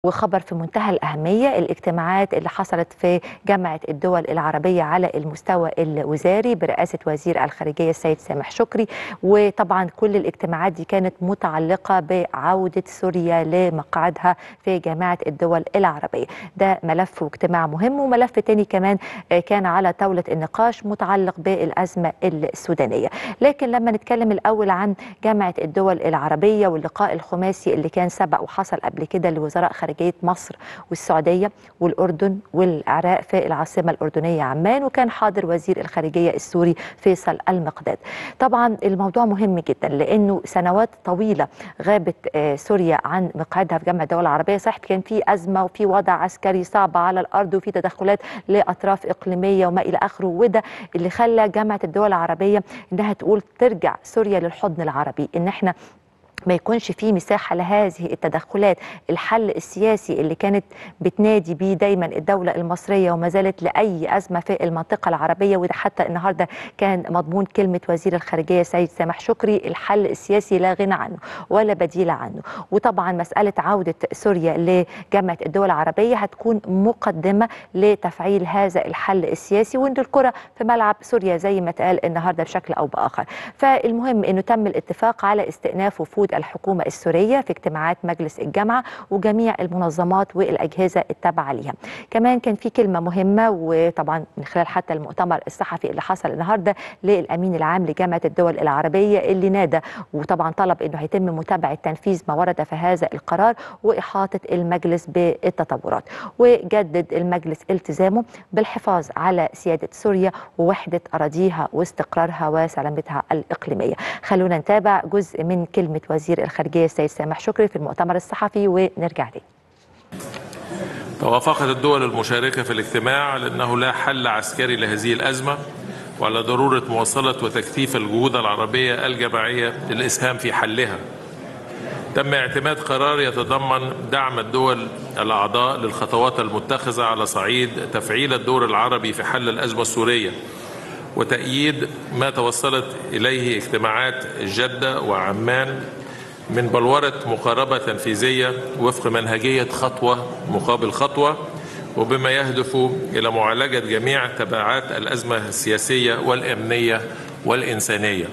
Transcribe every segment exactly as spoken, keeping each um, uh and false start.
وخبر في منتهى الأهمية الاجتماعات اللي حصلت في جامعة الدول العربية على المستوى الوزاري برئاسة وزير الخارجية السيد سامح شكري. وطبعا كل الاجتماعات دي كانت متعلقة بعودة سوريا لمقعدها في جامعة الدول العربية. ده ملف واجتماع مهم، وملف تاني كمان كان على طاولة النقاش متعلق بالأزمة السودانية. لكن لما نتكلم الأول عن جامعة الدول العربية واللقاء الخماسي اللي كان سبق وحصل قبل كده لوزراء خارجية مصر والسعودية والأردن والعراق في العاصمة الأردنية عمان، وكان حاضر وزير الخارجية السوري فيصل المقداد. طبعا الموضوع مهم جدا لأنه سنوات طويلة غابت سوريا عن مقعدها في جامعة الدول العربية. صحيح كان في أزمة وفي وضع عسكري صعب على الأرض وفي تدخلات لأطراف إقليمية وما إلى آخره، وده اللي خلى جامعة الدول العربية إنها تقول ترجع سوريا للحضن العربي، إن إحنا ما يكونش فيه مساحة لهذه التدخلات. الحل السياسي اللي كانت بتنادي بيه دايما الدولة المصرية وما زالت لأي أزمة في المنطقة العربية، وده حتى النهاردة كان مضمون كلمة وزير الخارجية سيد سامح شكري، الحل السياسي لا غنى عنه ولا بديل عنه. وطبعا مسألة عودة سوريا لجامعة الدول العربية هتكون مقدمة لتفعيل هذا الحل السياسي، وإن الكرة في ملعب سوريا زي ما اتقال النهاردة بشكل أو بآخر. فالمهم إنه تم الاتفاق على استئناف وفود الحكومة السورية في اجتماعات مجلس الجامعة وجميع المنظمات والأجهزة التابعة ليها. كمان كان في كلمة مهمة، وطبعا من خلال حتى المؤتمر الصحفي اللي حصل النهاردة للأمين العام لجامعة الدول العربية اللي نادى وطبعا طلب أنه هيتم متابعة تنفيذ ما ورد في هذا القرار وإحاطة المجلس بالتطورات. وجدد المجلس التزامه بالحفاظ على سيادة سوريا ووحدة أراضيها واستقرارها وسلامتها الإقليمية. خلونا نتابع جزء من كلمة وزير وزير الخارجية السيد سامح شكري في المؤتمر الصحفي ونرجع تاني. توافقت الدول المشاركة في الاجتماع على أنه لا حل عسكري لهذه الأزمة، وعلى ضرورة مواصلة وتكثيف الجهود العربية الجماعية للإسهام في حلها. تم اعتماد قرار يتضمن دعم الدول الأعضاء للخطوات المتخذة على صعيد تفعيل الدور العربي في حل الأزمة السورية، وتأييد ما توصلت إليه اجتماعات جدة وعمان من بلورة مقاربة تنفيذية وفق منهجية خطوة مقابل خطوة، وبما يهدف إلى معالجة جميع تبعات الأزمة السياسية والأمنية والإنسانية.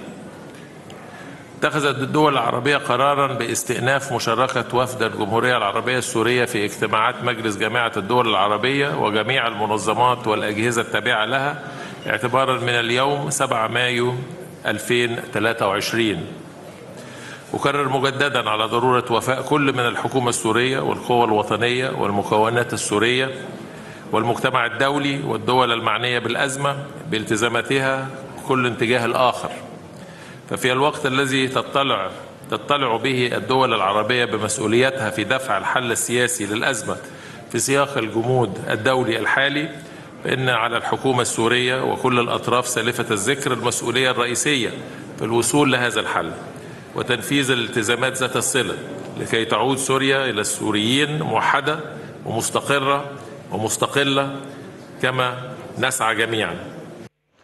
اتخذت الدول العربية قرارا باستئناف مشاركة وفد الجمهورية العربية السورية في اجتماعات مجلس جامعة الدول العربية وجميع المنظمات والأجهزة التابعة لها اعتبارا من اليوم سبعة مايو ألفين وثلاثة وعشرين. أكرر مجددا على ضرورة وفاء كل من الحكومة السورية والقوى الوطنية والمكونات السورية والمجتمع الدولي والدول المعنية بالأزمة بالتزاماتها كل اتجاه الآخر. ففي الوقت الذي تطلع تطلع به الدول العربية بمسؤوليتها في دفع الحل السياسي للأزمة في سياق الجمود الدولي الحالي، فإن على الحكومة السورية وكل الأطراف سالفة الذكر المسؤولية الرئيسية في الوصول لهذا الحل وتنفيذ الالتزامات ذات الصلة لكي تعود سوريا إلى السوريين موحدة ومستقرة ومستقلة كما نسعى جميعا.